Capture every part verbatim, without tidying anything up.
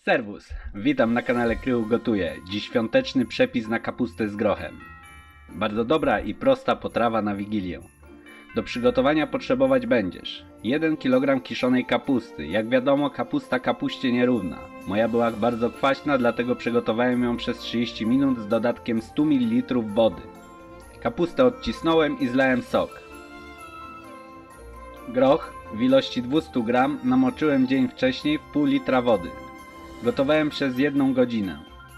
Serwus, witam na kanale Krychu Gotuje. Dziś świąteczny przepis na kapustę z grochem. Bardzo dobra i prosta potrawa na Wigilię. Do przygotowania potrzebować będziesz jeden kilogram kiszonej kapusty. Jak wiadomo, kapusta kapuście nierówna. Moja była bardzo kwaśna, dlatego przygotowałem ją przez trzydzieści minut z dodatkiem stu mililitrów wody. Kapustę odcisnąłem i zlałem sok. Groch w ilości dwieście gramów namoczyłem dzień wcześniej w pół litra wody. Gotowałem przez jedną godzinę.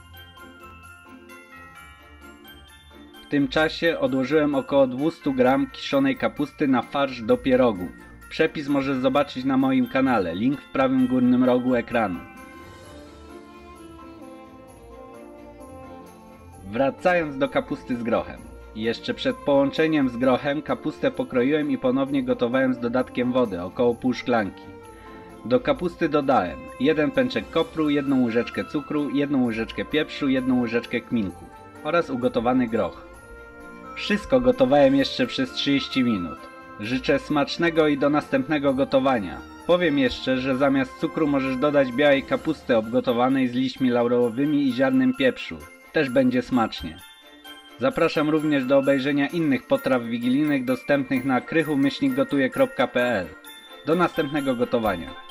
W tym czasie odłożyłem około dwieście gramów kiszonej kapusty na farsz do pierogów. Przepis możesz zobaczyć na moim kanale, link w prawym górnym rogu ekranu. Wracając do kapusty z grochem. Jeszcze przed połączeniem z grochem kapustę pokroiłem i ponownie gotowałem z dodatkiem wody, około pół szklanki. Do kapusty dodałem jeden pęczek kopru, jedną łyżeczkę cukru, jedną łyżeczkę pieprzu, jedną łyżeczkę kminku oraz ugotowany groch. Wszystko gotowałem jeszcze przez trzydzieści minut. Życzę smacznego i do następnego gotowania. Powiem jeszcze, że zamiast cukru możesz dodać białej kapusty obgotowanej z liśćmi laurowymi i ziarnem pieprzu. Też będzie smacznie. Zapraszam również do obejrzenia innych potraw wigilijnych dostępnych na krychu myślnik gotuje kropka p l. Do następnego gotowania.